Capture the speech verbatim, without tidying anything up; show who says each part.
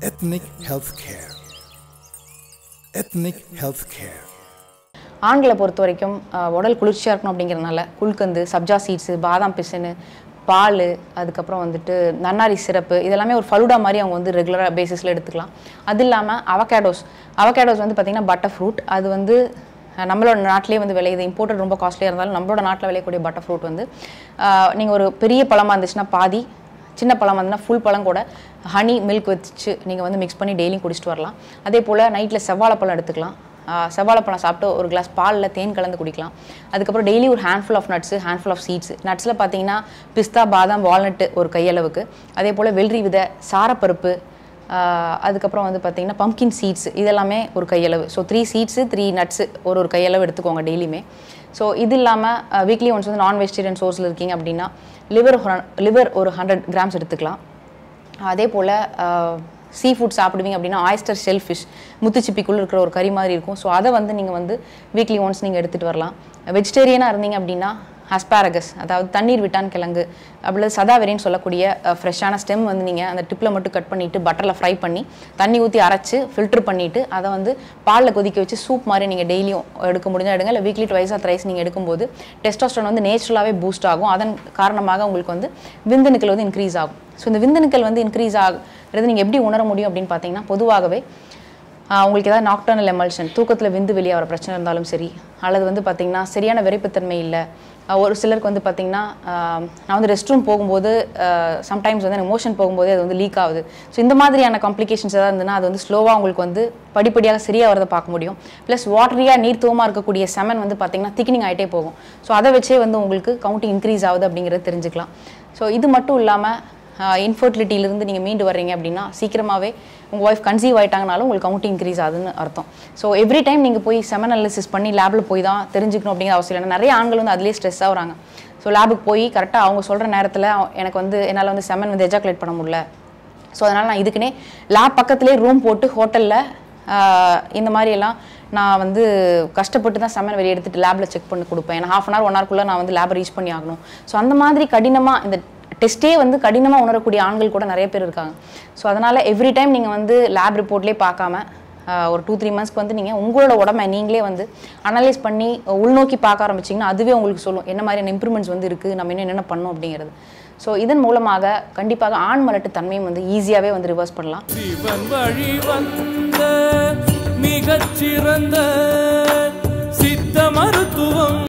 Speaker 1: Ethnic healthcare. Ethnic healthcare.
Speaker 2: ஆண்களை பொறுத்த வரைக்கும் உடல் குளிர்ச்சியாக இருக்கணும் அப்படிங்கிறதுனால குல்கந்து, சப்ஜா சீட்ஸு, பாதாம் பிசினு, பால், அதுக்கப்புறம் வந்துட்டு நன்னாரி சிறப்பு இதெல்லாமே ஒரு ஃபலூடா மாதிரி அவங்க வந்து ரெகுலராக பேசிஸில் எடுத்துக்கலாம். அது இல்லாமல் அவகேடோஸ் அவகேடோஸ் வந்து பார்த்திங்கன்னா பட்டர் ஃப்ரூட். அது வந்து நம்மளோட நாட்டிலே வந்து விளையுது. இம்போர்ட்டட் ரொம்ப காஸ்ட்லியாக இருந்தாலும் நம்மளோட நாட்டில் விளையக்கூடிய பட்டர் ஃப்ரூட் வந்து நீங்கள் ஒரு பெரிய பழமாக இருந்துச்சுன்னா பாதி, சின்ன பழம் வந்துன்னா ஃபுல் பழம் கூட ஹனி மில்க் வச்சு நீங்கள் வந்து மிக்ஸ் பண்ணி டெய்லியும் குடிச்சிட்டு வரலாம். அதே போல் நைட்டில் செவ்வாழைப்பழம் எடுத்துக்கலாம். செவ்வாழைப்பழம் சாப்பிட்டு ஒரு கிளாஸ் பாலில் தேன் கலந்து குடிக்கலாம். அதுக்கப்புறம் டெய்லி ஒரு handful of nuts, handful of seeds. நட்ஸில் பார்த்தீங்கன்னா பிஸ்தா, பாதாம், வால்நட்டு ஒரு கையளவுக்கு, அதே போல் வெள்ளரி விதை, சாரப்பருப்பு, அதுக்கப்புறம் வந்து பார்த்திங்கன்னா பம்கின் சீட்ஸ் இதெல்லாமே ஒரு கையளவு. So three seeds three nuts ஒரு ஒரு கையளவு எடுத்துக்கோங்க டெய்லியுமே. ஸோ இது இல்லாமல் வீக்லி ஒன்ஸ் வந்து நான் வெஜிடேரியன் சோர்ஸில் இருக்கீங்க அப்படின்னா லிவர் லிவர் ஒரு ஹண்ட்ரட் கிராம்ஸ் எடுத்துக்கலாம். அதே போல் சீ ஃபுட் சாப்பிடுவீங்க அப்படின்னா ஆயிஸ்டர் ஷெல் ஃபிஷ் முத்துச்சிப்பிக்குள்ளே இருக்கிற ஒரு கறி மாதிரி இருக்கும். ஸோ அதை வந்து நீங்கள் வந்து வீக்லி ஒன்ஸ் நீங்கள் எடுத்துகிட்டு வரலாம். வெஜிடேரியனாக இருந்தீங்க அப்படின்னா அஸ்பாரகஸ், அதாவது தண்ணீர் விட்டான் கிழங்கு, அப்படி சதாவெரின்னு சொல்லக்கூடிய ஃப்ரெஷ்ஷான ஸ்டெம் வந்து நீங்கள் அந்த டிப்பில் மட்டும் கட் பண்ணிவிட்டு பட்டரில் ஃப்ரை பண்ணி தண்ணி ஊற்றி அரைச்சி ஃபில்ட்ரு பண்ணிவிட்டு அதை வந்து பாலில் கொதிக்க வச்சு சூப் மாதிரி நீங்கள் டெய்லியும் எடுக்க முடிஞ்சால் எடுங்க. இல்லை வீக்லி ட்வைஸ் ஆர் த்ரைஸ் நீங்கள் எடுக்கும்போது டெஸ்டோஸ்டரோன் வந்து நேச்சுரலாகவே பூஸ்ட் ஆகும். அதன் காரணமாக உங்களுக்கு வந்து விந்தணுக்கள் வந்து இன்க்ரீஸ் ஆகும். ஸோ இந்த விந்தணுக்கள் வந்து இன்க்ரீஸ் ஆகுறது நீங்கள் எப்படி உணர முடியும் அப்படின்னு பார்த்தீங்கன்னா, பொதுவாகவே உங்களுக்கு ஏதாவது நாக்டர்னல் எமல்ஷன், தூக்கத்தில் விந்து வெளியே வர பிரச்சனை இருந்தாலும் சரி, அல்லது வந்து பார்த்திங்கன்னா சரியான விரைப்புத்தன்மை இல்லை, ஒரு சிலருக்கு வந்து பார்த்திங்கன்னா நான் வந்து ரெஸ்ட் ரூம் போகும்போது சம்டைம்ஸ் வந்து எனக்கு மோஷன் போகும்போது அது வந்து லீக் ஆகுது. ஸோ இந்த மாதிரியான காம்ப்ளிகேஷன்ஸ் ஏதாவது இருந்ததுன்னா அது வந்து ஸ்லோவாக உங்களுக்கு வந்து படிப்படியாக சரியாக வரதை பார்க்க முடியும். ப்ளஸ் வாட்டரியாக நீர்த்துவமாக இருக்கக்கூடிய செமன் வந்து பார்த்திங்கன்னா திக்னிங் ஆகிட்டே போகும். ஸோ அதை வச்சே வந்து உங்களுக்கு கவுண்டிங் இன்க்ரீஸ் ஆகுது அப்படிங்கிறத தெரிஞ்சுக்கலாம். ஸோ இது மட்டும் இல்லாமல் இன்ஃபர்டிலிட்டியிலிருந்து நீங்கள் மீண்டு வர்றீங்க அப்படின்னா சீக்கிரமாகவே உங்கள் ஒய்ஃப் கன்சீவ் ஆகிட்டாங்கனாலும் உங்களுக்கு கவுண்டிங் இன்க்ரீஸ் ஆகுதுன்னு அர்த்தம். ஸோ எவ்ரி டைம் நீங்கள் போய் செமன் அனாலிசிஸ் பண்ணி லேபில் போய் தான் தெரிஞ்சுக்கணும் அப்படிங்கிற அவசியம் இல்லை. நிறைய ஆண்கள் வந்து அதுலேயே ஸ்ட்ரெஸ் ஆகுறாங்க. ஸோ லேபுக்கு போய் கரெக்டாக அவங்க சொல்கிற நேரத்தில் எனக்கு வந்து என்னால் வந்து செமன் வந்து எஜாக்குலேட் பண்ண முடியல, ஸோ அதனால் நான் இதுக்குன்னே லேப் பக்கத்துலேயே ரூம் போட்டு ஹோட்டலில் இந்த மாதிரியெல்லாம் நான் வந்து கஷ்டப்பட்டு தான் செமன் வெளியே எடுத்துகிட்டு லேபில் செக் பண்ணி கொடுப்பேன். ஏன்னா ஹாஃப் அன் ஹவர் ஒன் ஹவர்க்குள்ளே நான் வந்து லேபை ரீச் பண்ணி ஆகணும். ஸோ அந்த மாதிரி கடினமாக இந்த டெஸ்ட்டே வந்து கடினமாக உணரக்கூடிய ஆண்கள் கூட நிறைய பேர் இருக்காங்க. ஸோ அதனால் எவ்ரி டைம் நீங்கள் வந்து லேப் ரிப்போர்ட்லேயே பார்க்காம ஒரு டூ த்ரீ மந்த்ஸ்க்கு வந்து நீங்கள் உங்களோட உடம்பை நீங்களே வந்து அனலைஸ் பண்ணி உள்நோக்கி பார்க்க ஆரம்பிச்சிங்கன்னா அதுவே உங்களுக்கு சொல்லும் என்ன மாதிரியான இம்ப்ரூவ்மெண்ட்ஸ் வந்து இருக்குது, நம்ம இன்னும் என்னென்ன பண்ணோம் அப்படிங்கிறது. ஸோ இதன் மூலமாக கண்டிப்பாக ஆண் மலட்டு தன்மையும் வந்து ஈஸியாகவே வந்து ரிவர்ஸ் பண்ணலாம். மிகச்சிறந்த சித்த மருத்துவம்.